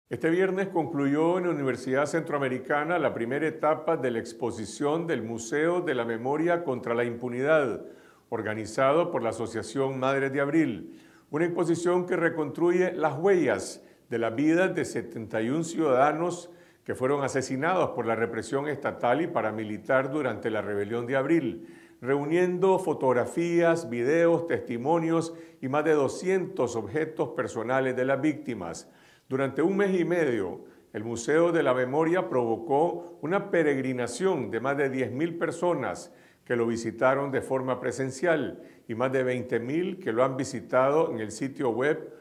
Este viernes concluyó en la Universidad Centroamericana la primera etapa de la exposición del Museo de la Memoria contra la Impunidad, organizado por la Asociación Madres de Abril, una exposición que reconstruye las huellas de la vida de 71 ciudadanos que fueron asesinados por la represión estatal y paramilitar durante la Rebelión de Abril, reuniendo fotografías, videos, testimonios y más de 200 objetos personales de las víctimas. Durante un mes y medio, el Museo de la Memoria provocó una peregrinación de más de 10.000 personas que lo visitaron de forma presencial y más de 20.000 que lo han visitado en el sitio web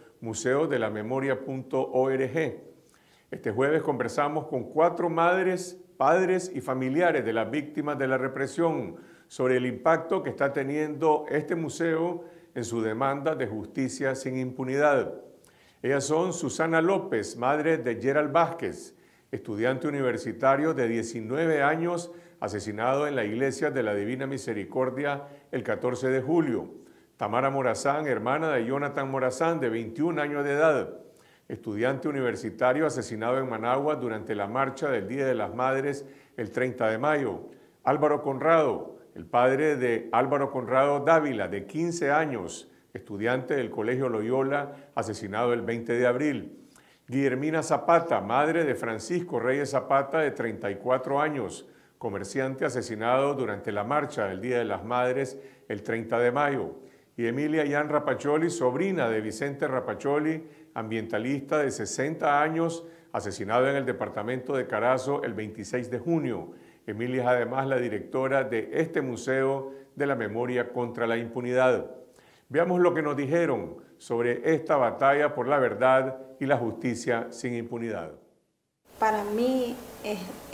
museodelamemoria.org. Este jueves conversamos con 4 madres, padres y familiares de las víctimas de la represión sobre el impacto que está teniendo este museo en su demanda de justicia sin impunidad. Ellas son Susana López, madre de Gerald Vázquez, estudiante universitario de 19 años, asesinado en la Iglesia de la Divina Misericordia el 14 de julio. Tamara Morazán, hermana de Jonathan Morazán, de 21 años de edad, estudiante universitario asesinado en Managua durante la marcha del Día de las Madres el 30 de mayo. Álvaro Conrado, el padre de Álvaro Conrado Dávila, de 15 años, estudiante del Colegio Loyola, asesinado el 20 de abril. Guillermina Zapata, madre de Francisco Reyes Zapata, de 34 años, comerciante asesinado durante la marcha del Día de las Madres el 30 de mayo. Y Emilia Yan Rapacholi, sobrina de Vicente Rapacholi, ambientalista de 60 años, asesinado en el departamento de Carazo el 26 de junio. Emilia es además la directora de este Museo de la Memoria contra la Impunidad. Veamos lo que nos dijeron sobre esta batalla por la verdad y la justicia sin impunidad. Para mí es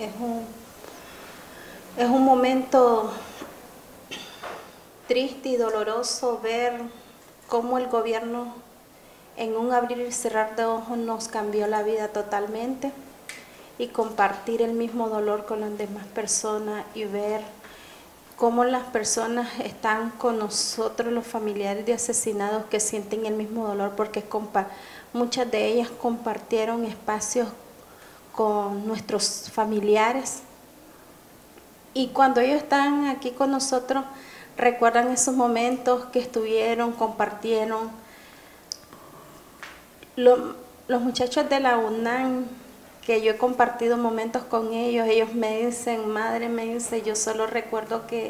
un momento triste y doloroso ver cómo el gobierno en un abrir y cerrar de ojos nos cambió la vida totalmente, y compartir el mismo dolor con las demás personas y ver cómo las personas están con nosotros, los familiares de asesinados, que sienten el mismo dolor porque muchas de ellas compartieron espacios con nuestros familiares, y cuando ellos están aquí con nosotros recuerdan esos momentos que estuvieron, compartieron. Los muchachos de la UNAM, que yo he compartido momentos con ellos, ellos me dicen, madre, me dice, yo solo recuerdo que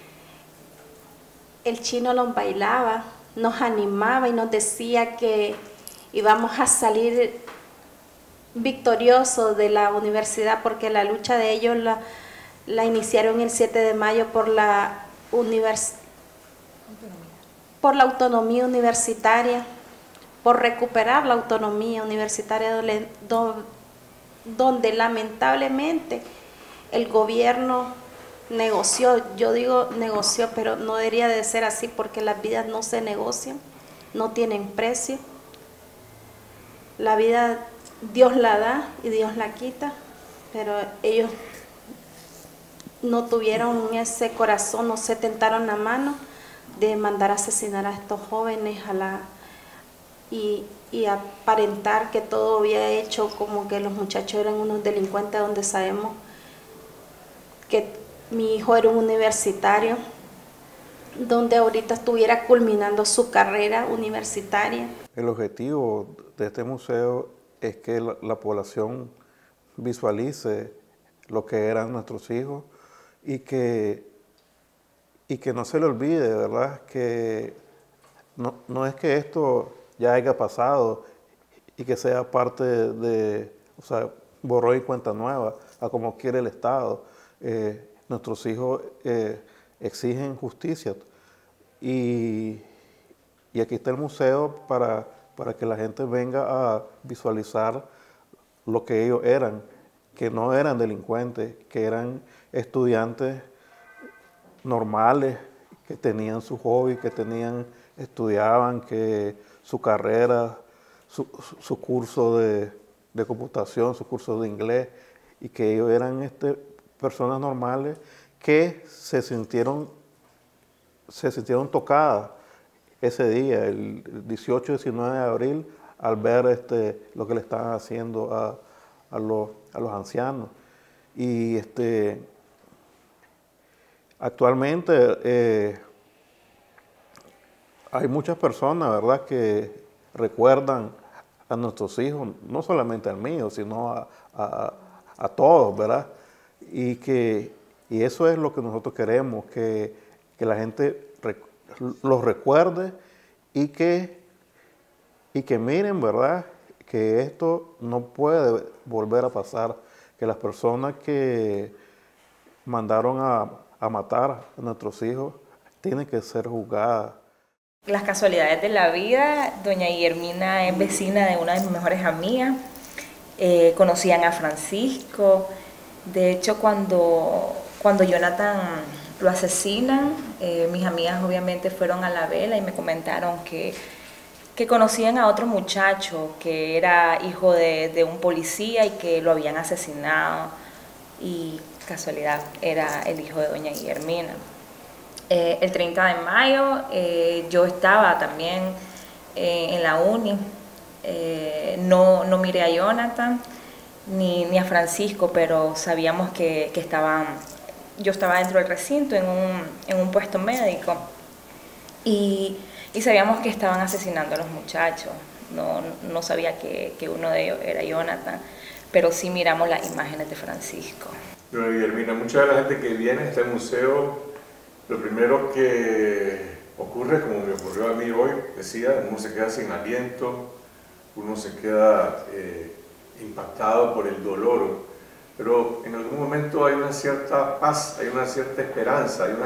el chino los bailaba, nos animaba y nos decía que íbamos a salir victoriosos de la universidad, porque la lucha de ellos la iniciaron el 7 de mayo por la autonomía universitaria, por recuperar la autonomía universitaria donde lamentablemente el gobierno negoció. Yo digo negoció, pero no debería de ser así, porque las vidas no se negocian, no tienen precio. La vida Dios la da y Dios la quita, pero ellos no tuvieron ese corazón, no se tentaron la mano de mandar a asesinar a estos jóvenes y aparentar que todo había hecho como que los muchachos eran unos delincuentes, donde sabemos que mi hijo era un universitario, donde ahorita estuviera culminando su carrera universitaria. El objetivo de este museo es que la población visualice lo que eran nuestros hijos y que no se le olvide, ¿verdad? Que no es que esto ya haya pasado y que sea parte o sea, borrón y cuenta nueva, a como quiere el Estado. Nuestros hijos exigen justicia, y aquí está el museo para que la gente venga a visualizar lo que ellos eran, que no eran delincuentes, que eran estudiantes normales, que tenían su hobby, que estudiaban, que su carrera, su curso de computación, su curso de inglés, y que ellos eran personas normales que se sintieron tocadas ese día, el 18-19 de abril, al ver lo que le están haciendo a los ancianos. Y actualmente hay muchas personas, ¿verdad?, que recuerdan a nuestros hijos, no solamente al mío, sino a todos, ¿verdad? Y eso es lo que nosotros queremos, que la gente los recuerde y que miren, ¿verdad?, que esto no puede volver a pasar, que las personas que mandaron a matar a nuestros hijos tienen que ser juzgadas. Las casualidades de la vida, doña Guillermina es vecina de una de mis mejores amigas, conocían a Francisco. De hecho, cuando Jonathan lo asesinan, mis amigas obviamente fueron a la vela y me comentaron que conocían a otro muchacho que era hijo de un policía y que lo habían asesinado, y casualidad era el hijo de doña Guillermina. El 30 de mayo yo estaba también en la uni, no miré a Jonathan ni a Francisco, pero sabíamos que yo estaba dentro del recinto en un puesto médico y sabíamos que estaban asesinando a los muchachos. No sabía que uno de ellos era Jonathan, pero sí miramos las imágenes de Francisco. Doña Guillermina, mucha de la gente que viene a este museo, lo primero que ocurre, como me ocurrió a mí hoy, decía, uno se queda sin aliento, uno se queda impactado por el dolor, pero en algún momento hay una cierta paz, hay una cierta esperanza, hay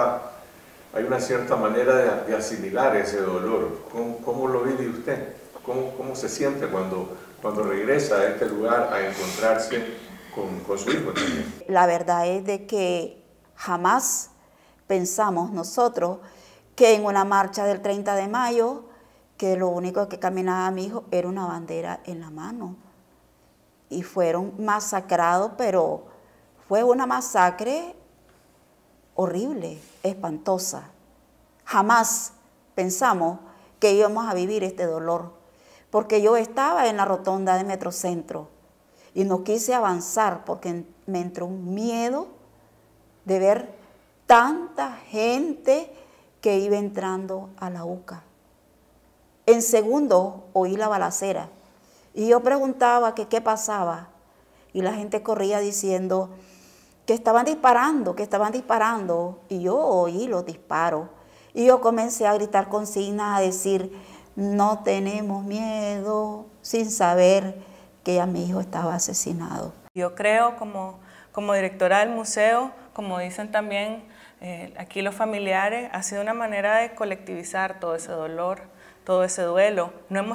una cierta manera de asimilar ese dolor. ¿Cómo lo vive usted? ¿Cómo se siente cuando regresa a este lugar a encontrarse con su hijo también? La verdad es de que jamás pensamos nosotros que en una marcha del 30 de mayo, que lo único que caminaba mi hijo era una bandera en la mano. Y fueron masacrados, pero fue una masacre horrible, espantosa. Jamás pensamos que íbamos a vivir este dolor, porque yo estaba en la rotonda de Metrocentro y no quise avanzar porque me entró un miedo de ver tanta gente que iba entrando a la UCA. En segundo oí la balacera y yo preguntaba que qué pasaba y la gente corría diciendo que estaban disparando, y yo oí los disparos y yo comencé a gritar consignas, a decir no tenemos miedo, sin saber que ya mi hijo estaba asesinado. Yo creo como directora del museo, como dicen también aquí los familiares, ha sido una manera de colectivizar todo ese dolor, todo ese duelo.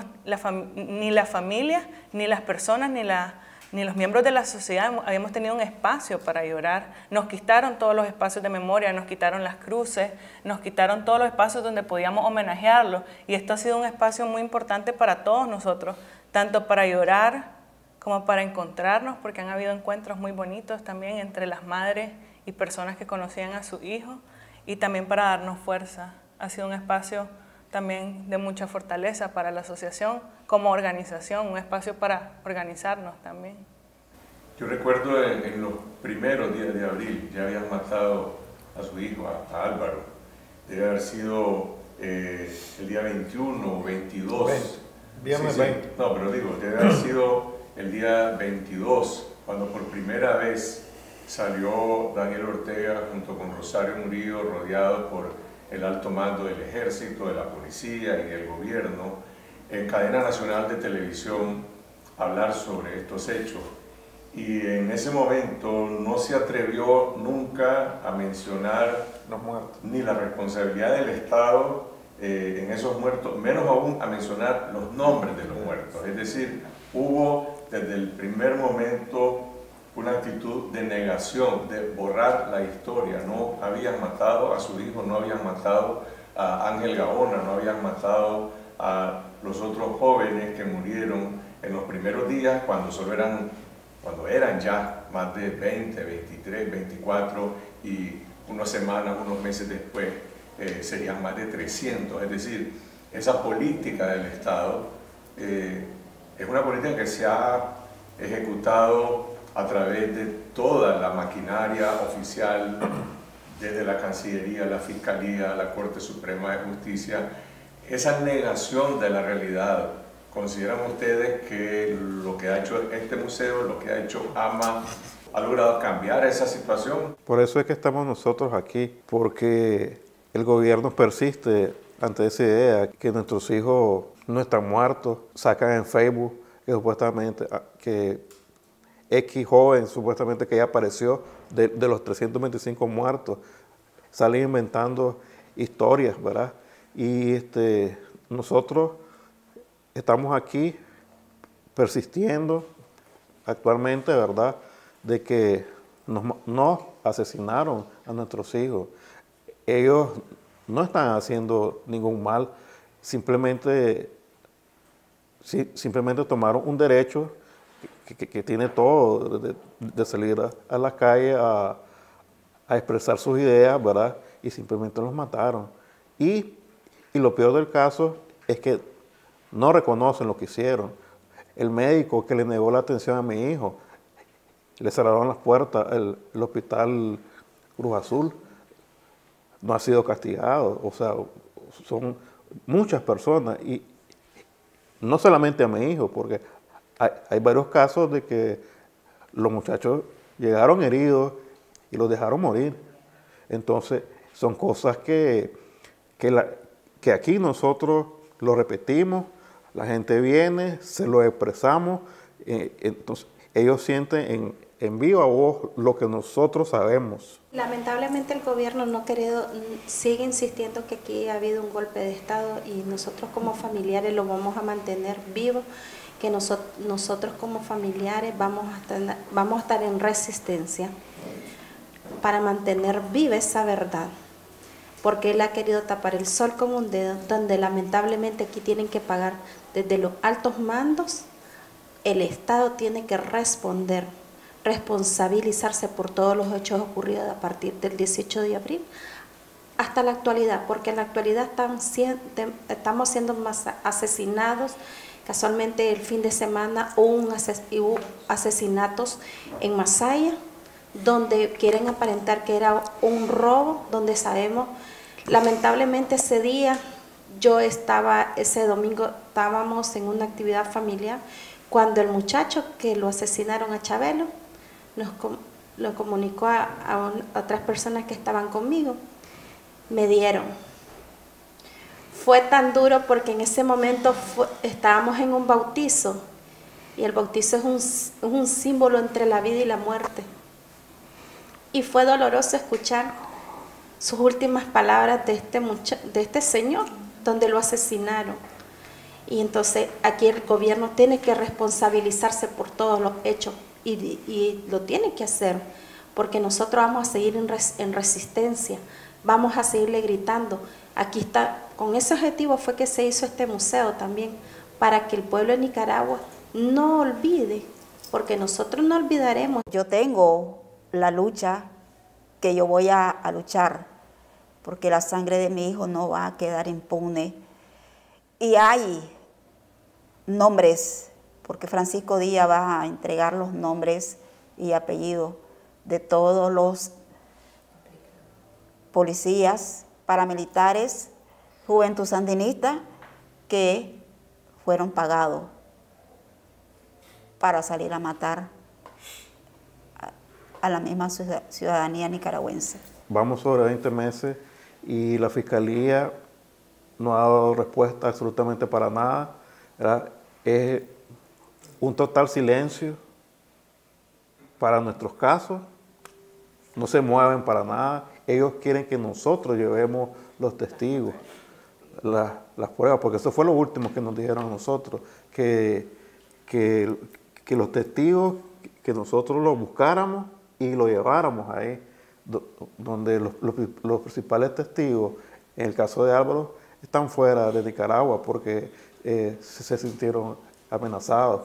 Ni la familia, ni las personas, ni los miembros de la sociedad habíamos tenido un espacio para llorar. Nos quitaron todos los espacios de memoria, nos quitaron las cruces, nos quitaron todos los espacios donde podíamos homenajearlo. Y esto ha sido un espacio muy importante para todos nosotros, tanto para llorar como para encontrarnos, porque han habido encuentros muy bonitos también entre las madres y personas que conocían a su hijo, y también para darnos fuerza. Ha sido un espacio también de mucha fortaleza para la asociación como organización, un espacio para organizarnos también. Yo recuerdo en los primeros días de abril ya habían matado a su hijo, a Álvaro. Debe haber sido el día 21 o 22. Viernes 20. No, pero digo, debe haber sido el día 22, cuando por primera vez salió Daniel Ortega junto con Rosario Murillo, rodeado por el alto mando del ejército, de la policía y del gobierno, en cadena nacional de televisión, a hablar sobre estos hechos. Y en ese momento no se atrevió nunca a mencionar Los muertos. ni la responsabilidad del Estado en esos muertos, menos aún a mencionar los nombres de los muertos. Es decir, hubo desde el primer momento una actitud de negación, de borrar la historia. No habían matado a su hijo, no habían matado a Ángel Gaona, no habían matado a los otros jóvenes que murieron en los primeros días, cuando eran ya más de 20, 23, 24, y unas semanas, unos meses después serían más de 300. Es decir, esa política del Estado es una política que se ha ejecutado a través de toda la maquinaria oficial, desde la Cancillería, la Fiscalía, la Corte Suprema de Justicia. Esa negación de la realidad, ¿consideran ustedes que lo que ha hecho este museo, lo que ha hecho AMA, ha logrado cambiar esa situación? Por eso es que estamos nosotros aquí, porque el gobierno persiste ante esa idea que nuestros hijos no están muertos. Sacan en Facebook que supuestamente que X joven supuestamente que ya apareció de los 325 muertos. Salen inventando historias, ¿verdad? Y nosotros estamos aquí persistiendo actualmente, ¿verdad?, de que nos asesinaron a nuestros hijos. Ellos no están haciendo ningún mal, simplemente tomaron un derecho que tiene todo de salir a la calle a expresar sus ideas, ¿verdad? Y simplemente los mataron. Y lo peor del caso es que no reconocen lo que hicieron. El médico que le negó la atención a mi hijo, le cerraron las puertas, el hospital Cruz Azul, no ha sido castigado. O sea, son muchas personas, y no solamente a mi hijo, porque hay varios casos de que los muchachos llegaron heridos y los dejaron morir. Entonces, son cosas que aquí nosotros lo repetimos, la gente viene, se lo expresamos, entonces ellos sienten en viva voz lo que nosotros sabemos. Lamentablemente el gobierno no ha querido, sigue insistiendo que aquí ha habido un golpe de Estado, y nosotros como familiares lo vamos a mantener vivo, que nosotros como familiares vamos a estar en resistencia para mantener viva esa verdad, porque él ha querido tapar el sol con un dedo, donde lamentablemente aquí tienen que pagar desde los altos mandos. El Estado tiene que responsabilizarse por todos los hechos ocurridos a partir del 18 de abril hasta la actualidad, porque en la actualidad estamos siendo más asesinados. Casualmente el fin de semana hubo asesinatos en Masaya, donde quieren aparentar que era un robo, donde sabemos, lamentablemente ese día, ese domingo estábamos en una actividad familiar, cuando el muchacho que lo asesinaron a Chabelo lo comunicó a otras personas que estaban conmigo, me dieron. Fue tan duro porque en ese momento estábamos en un bautizo, y el bautizo es un símbolo entre la vida y la muerte. Y fue doloroso escuchar sus últimas palabras de este señor, donde lo asesinaron. Y entonces aquí el gobierno tiene que responsabilizarse por todos los hechos, y lo tiene que hacer, porque nosotros vamos a seguir en resistencia, vamos a seguirle gritando. Aquí está, con ese objetivo fue que se hizo este museo también, para que el pueblo de Nicaragua no olvide, porque nosotros no olvidaremos. Yo tengo la lucha que yo voy a luchar, porque la sangre de mi hijo no va a quedar impune. Y hay nombres, porque Francisco Díaz va a entregar los nombres y apellidos de todos los policías, paramilitares, juventud sandinista, que fueron pagados para salir a matar a la misma ciudadanía nicaragüense. Vamos sobre 20 meses y la Fiscalía no ha dado respuesta absolutamente para nada, ¿verdad? Es un total silencio para nuestros casos, no se mueven para nada. Ellos quieren que nosotros llevemos los testigos, las pruebas, porque eso fue lo último que nos dijeron a nosotros, que los testigos, que nosotros los buscáramos y lo lleváramos ahí, donde los principales testigos, en el caso de Álvaro, están fuera de Nicaragua porque se sintieron amenazados.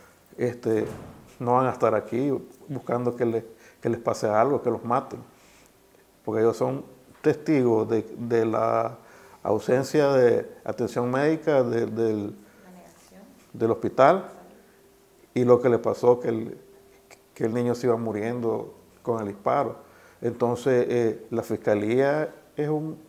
No van a estar aquí buscando que les pase algo, que los maten, porque ellos son testigos de la ausencia de atención médica, de del hospital y lo que le pasó, que el niño se iba muriendo con el disparo. Entonces, la Fiscalía es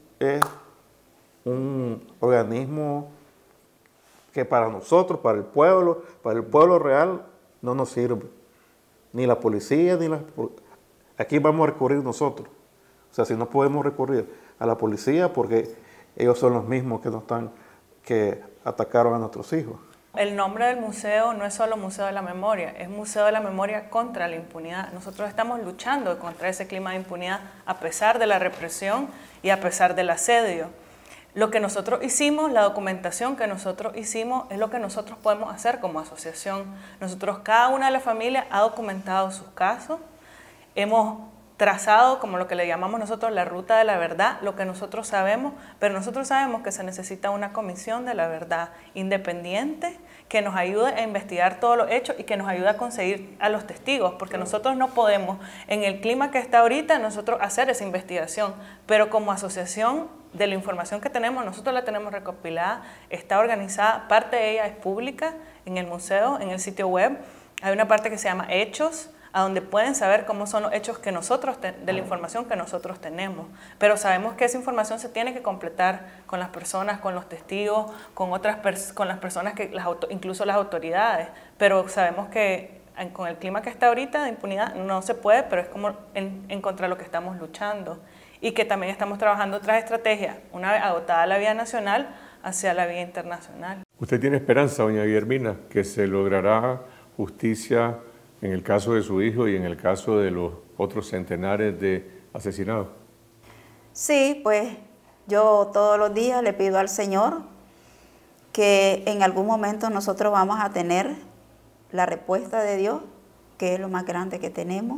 un organismo que para nosotros, para el pueblo real, no nos sirve. Ni la policía, Aquí vamos a recurrir nosotros. O sea, si no podemos recurrir a la policía porque ellos son los mismos que atacaron a nuestros hijos. El nombre del museo no es solo Museo de la Memoria, es Museo de la Memoria contra la impunidad. Nosotros estamos luchando contra ese clima de impunidad a pesar de la represión y a pesar del asedio. Lo que nosotros hicimos, la documentación que nosotros hicimos, es lo que nosotros podemos hacer como asociación. Nosotros, cada una de las familias ha documentado sus casos, hemos trazado, como lo que le llamamos nosotros, la ruta de la verdad, lo que nosotros sabemos, pero nosotros sabemos que se necesita una comisión de la verdad independiente que nos ayude a investigar todos los hechos y que nos ayude a conseguir a los testigos, porque nosotros no podemos, en el clima que está ahorita, nosotros hacer esa investigación, pero como asociación, de la información que tenemos, nosotros la tenemos recopilada, está organizada, parte de ella es pública en el museo, en el sitio web, hay una parte que se llama Hechos, a donde pueden saber cómo son los hechos que nosotros, de la información que nosotros tenemos. Pero sabemos que esa información se tiene que completar con las personas, con los testigos, con las personas, incluso las autoridades. Pero sabemos que con el clima que está ahorita de impunidad no se puede, pero es como en contra de lo que estamos luchando. Y que también estamos trabajando otras estrategias, una vez agotada la vía nacional, hacia la vía internacional. ¿Usted tiene esperanza, doña Guillermina, que se logrará justicia en el caso de su hijo y en el caso de los otros centenares de asesinados? Sí, pues yo todos los días le pido al Señor que en algún momento nosotros vamos a tener la respuesta de Dios, que es lo más grande que tenemos,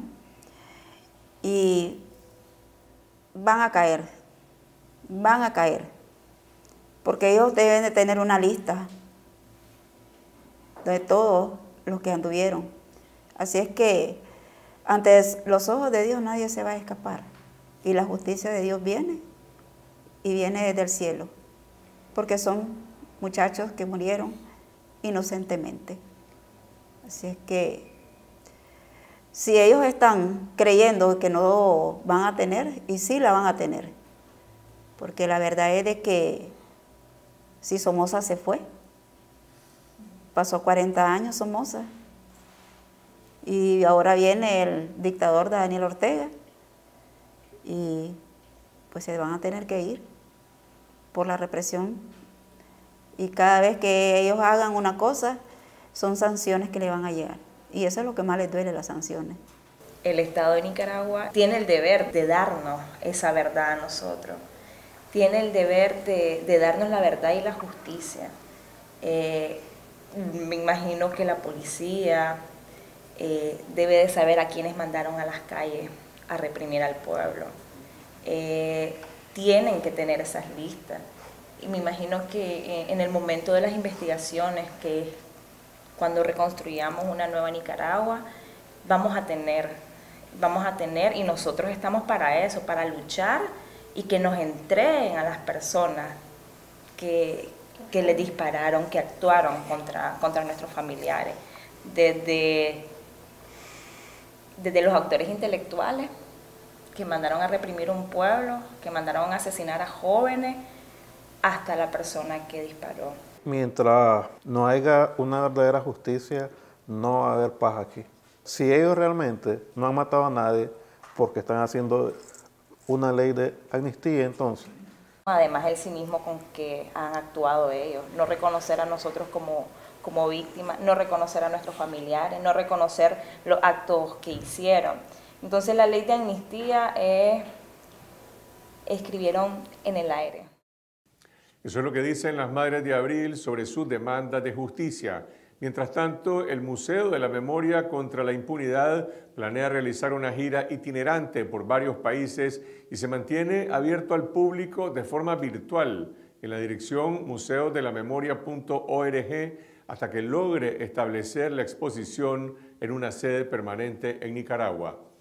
y van a caer, porque ellos deben de tener una lista de todos los que anduvieron. Así es que ante los ojos de Dios nadie se va a escapar. Y la justicia de Dios viene, y viene desde el cielo, porque son muchachos que murieron inocentemente. Así es que si ellos están creyendo que no van a tener, y sí la van a tener, porque la verdad es de que si Somoza se fue, pasó 40 años Somoza, y ahora viene el dictador Daniel Ortega, y pues se van a tener que ir por la represión, y cada vez que ellos hagan una cosa, son sanciones que le van a llegar, y eso es lo que más les duele, las sanciones. El Estado de Nicaragua tiene el deber de darnos esa verdad a nosotros, tiene el deber de darnos la verdad y la justicia. Me imagino que la policía debe de saber a quiénes mandaron a las calles a reprimir al pueblo. Tienen que tener esas listas. Y me imagino que en el momento de las investigaciones, que es cuando reconstruyamos una nueva Nicaragua, vamos a tener, y nosotros estamos para eso, para luchar y que nos entreguen a las personas que le dispararon, que actuaron contra nuestros familiares. Desde los autores intelectuales que mandaron a reprimir un pueblo, que mandaron a asesinar a jóvenes, hasta la persona que disparó. Mientras no haya una verdadera justicia, no va a haber paz aquí. Si ellos realmente no han matado a nadie porque están haciendo una ley de amnistía, entonces. Además, el cinismo con que han actuado ellos, no reconocer a nosotros como víctimas, no reconocer a nuestros familiares, no reconocer los actos que hicieron. Entonces, la ley de amnistía escribieron en el aire. Eso es lo que dicen las Madres de Abril sobre sus demandas de justicia. Mientras tanto, el Museo de la Memoria contra la Impunidad planea realizar una gira itinerante por varios países y se mantiene abierto al público de forma virtual en la dirección museodelamemoria.org hasta que logre establecer la exposición en una sede permanente en Nicaragua.